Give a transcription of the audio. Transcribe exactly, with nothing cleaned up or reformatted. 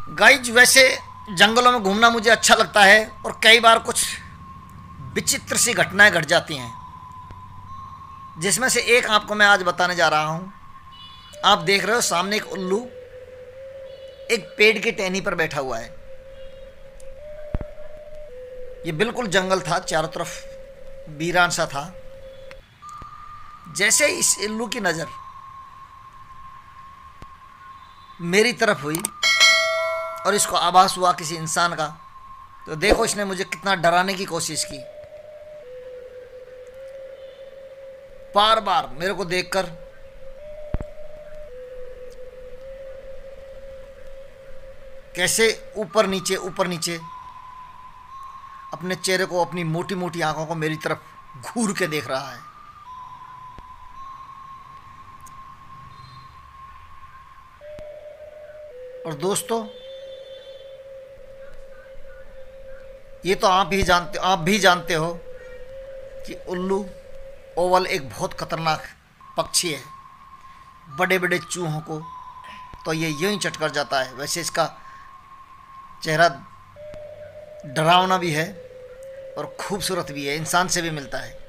Guys, वैसे जंगलों में घूमना मुझे अच्छा लगता है और कई बार कुछ विचित्र सी घटनाएं घट जाती हैं, जिसमें से एक आपको मैं आज बताने जा रहा हूं। आप देख रहे हो सामने एक उल्लू एक पेड़ की टहनी पर बैठा हुआ है। ये बिल्कुल जंगल था, चारों तरफ वीरान सा था। जैसे इस उल्लू की नज़र मेरी तरफ हुई और इसको आभास हुआ किसी इंसान का, तो देखो इसने मुझे कितना डराने की कोशिश की। बार बार मेरे को देखकर कैसे ऊपर नीचे ऊपर नीचे अपने चेहरे को, अपनी मोटी मोटी आंखों को मेरी तरफ घूर के देख रहा है। और दोस्तों, ये तो आप ही जानते आप भी जानते हो कि उल्लू ओवल एक बहुत खतरनाक पक्षी है। बड़े बड़े चूहों को तो ये यूं ही चट कर जाता है। वैसे इसका चेहरा डरावना भी है और खूबसूरत भी है, इंसान से भी मिलता है।